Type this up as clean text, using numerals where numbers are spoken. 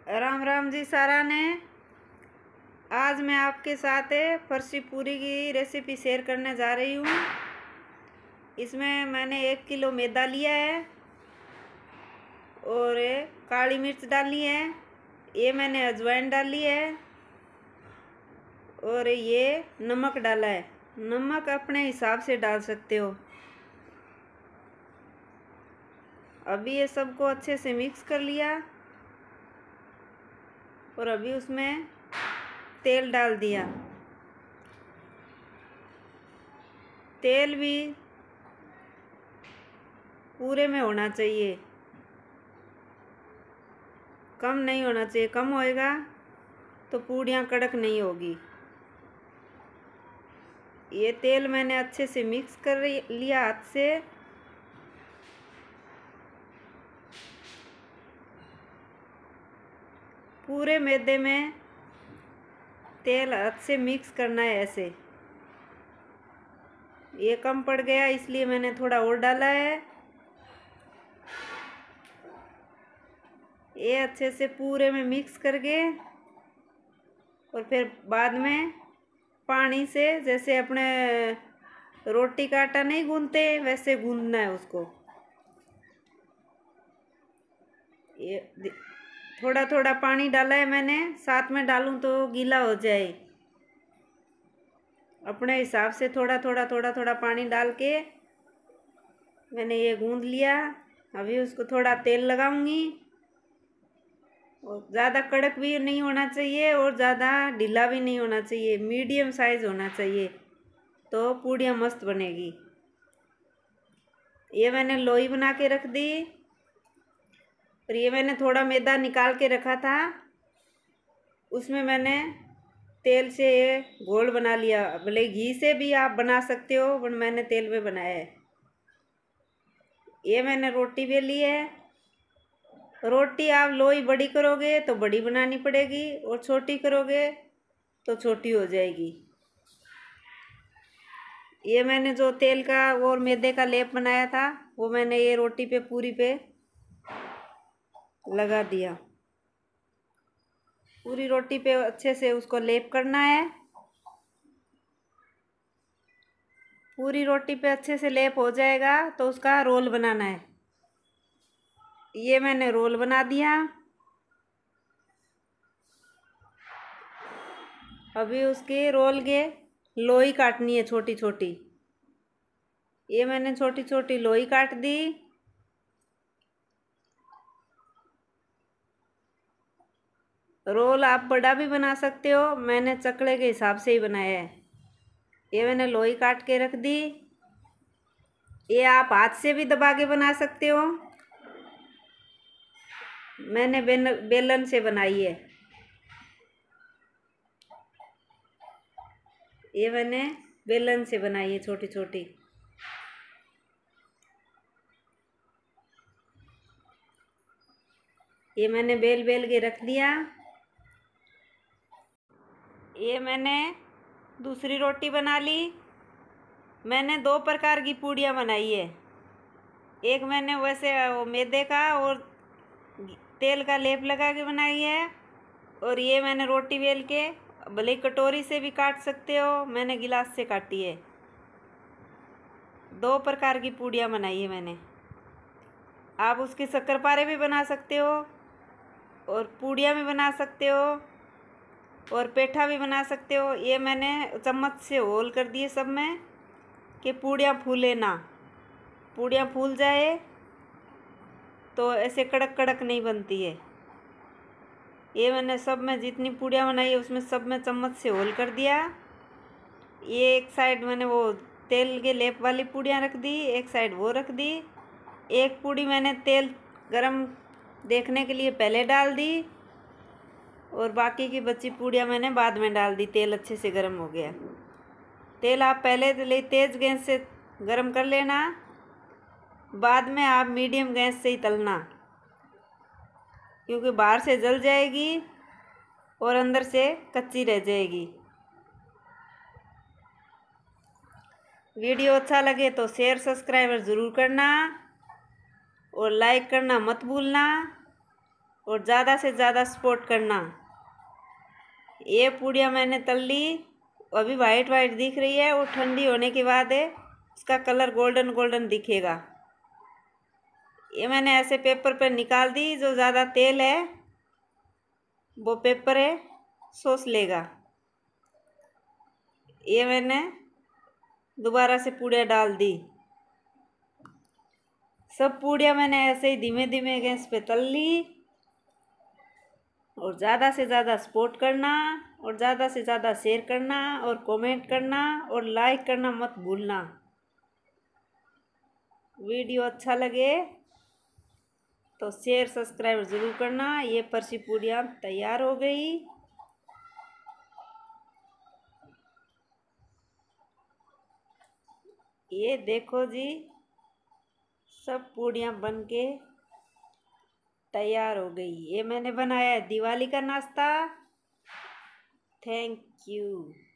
राम राम जी सारा ने। आज मैं आपके साथ फर्सी पूरी की रेसिपी शेयर करने जा रही हूँ। इसमें मैंने 1 किलो मैदा लिया है और काली मिर्च डाली है। ये मैंने अजवाइन डाली है और ये नमक डाला है। नमक अपने हिसाब से डाल सकते हो। अभी ये सबको अच्छे से मिक्स कर लिया और अभी उसमें तेल डाल दिया। तेल भी पूरे में होना चाहिए, कम नहीं होना चाहिए। कम होएगा तो पूड़ियाँ कड़क नहीं होगी। ये तेल मैंने अच्छे से मिक्स कर लिया हाथ से। पूरे मैदे में तेल हाथ से मिक्स करना है ऐसे। ये कम पड़ गया इसलिए मैंने थोड़ा और डाला है। ये अच्छे से पूरे में मिक्स करके और फिर बाद में पानी से, जैसे अपने रोटी का आटा नहीं गूंथते वैसे गूंथना है उसको। ये थोड़ा थोड़ा पानी डाला है मैंने, साथ में डालूं तो गीला हो जाए। अपने हिसाब से थोड़ा थोड़ा पानी डाल के मैंने ये गूंथ लिया। अभी उसको थोड़ा तेल लगाऊंगी। और ज़्यादा कड़क भी नहीं होना चाहिए और ज़्यादा ढीला भी नहीं होना चाहिए, मीडियम साइज होना चाहिए, तो पूड़ियाँ मस्त बनेगी। ये मैंने लोई बना के रख दी और ये मैंने थोड़ा मैदा निकाल के रखा था, उसमें मैंने तेल से ये घोल बना लिया। भले घी से भी आप बना सकते हो, पर मैंने तेल में बनाया है। ये मैंने रोटी बेली है। रोटी आप लोई बड़ी करोगे तो बड़ी बनानी पड़ेगी और छोटी करोगे तो छोटी हो जाएगी। ये मैंने जो तेल का और मैदे का लेप बनाया था वो मैंने ये रोटी पे पूरी पे लगा दिया। पूरी रोटी पे अच्छे से उसको लेप करना है। पूरी रोटी पे अच्छे से लेप हो जाएगा तो उसका रोल बनाना है। ये मैंने रोल बना दिया। अभी उसके रोल के लोई काटनी है छोटी छोटी। ये मैंने छोटी छोटी लोई काट दी। रोल आप बड़ा भी बना सकते हो, मैंने चकले के हिसाब से ही बनाया है। ये मैंने लोई काट के रख दी। ये आप हाथ से भी दबा के बना सकते हो, मैंने बेलन से बनाई है। ये मैंने बेलन से बनाई है छोटी छोटी। ये मैंने बेल बेल के रख दिया। ये मैंने दूसरी रोटी बना ली। मैंने 2 प्रकार की पूड़ियाँ बनाई है। एक मैंने वैसे मैदे का और तेल का लेप लगा के बनाई है, और ये मैंने रोटी बेल के, भले कटोरी से भी काट सकते हो, मैंने गिलास से काटी है। 2 प्रकार की पूड़ियाँ बनाई है मैंने। आप उसके शक्करपारे भी बना सकते हो और पूड़ियाँ भी बना सकते हो और पेठा भी बना सकते हो। ये मैंने चम्मच से होल कर दिए सब में कि पूड़ियाँ फूले ना। पूड़ियाँ फूल जाए तो ऐसे कड़क कड़क नहीं बनती है। ये मैंने सब में जितनी पूड़ियाँ बनाई है उसमें सब में चम्मच से होल कर दिया। ये एक साइड मैंने वो तेल के लेप वाली पूड़ियाँ रख दी, एक साइड वो रख दी। एक पूड़ी मैंने तेल गरम देखने के लिए पहले डाल दी और बाकी की बची पूड़ियाँ मैंने बाद में डाल दी। तेल अच्छे से गर्म हो गया। तेल आप पहले तेज़ गैस से गर्म कर लेना, बाद में आप मीडियम गैस से ही तलना, क्योंकि बाहर से जल जाएगी और अंदर से कच्ची रह जाएगी। वीडियो अच्छा लगे तो शेयर सब्सक्राइबर ज़रूर करना और लाइक करना मत भूलना। और ज़्यादा से ज़्यादा सपोर्ट करना। ये पूड़ियाँ मैंने तल ली, अभी वाइट वाइट दिख रही है, और ठंडी होने के बाद इसका कलर गोल्डन गोल्डन दिखेगा। ये मैंने ऐसे पेपर पर निकाल दी, जो ज़्यादा तेल है वो पेपर सोख लेगा। ये मैंने दोबारा से पूड़ियाँ डाल दी। सब पूड़ियाँ मैंने ऐसे ही धीमे धीमे गैस पे तल ली, और ज़्यादा से ज़्यादा सपोर्ट करना, और ज़्यादा से ज़्यादा शेयर करना, और कमेंट करना, और लाइक करना मत भूलना। वीडियो अच्छा लगे तो शेयर सब्सक्राइब ज़रूर करना। ये परसी पूड़ियाँ तैयार हो गई। ये देखो जी, सब पूड़ियाँ बन के तैयार हो गई। ये मैंने बनाया है दिवाली का नाश्ता। Thank you.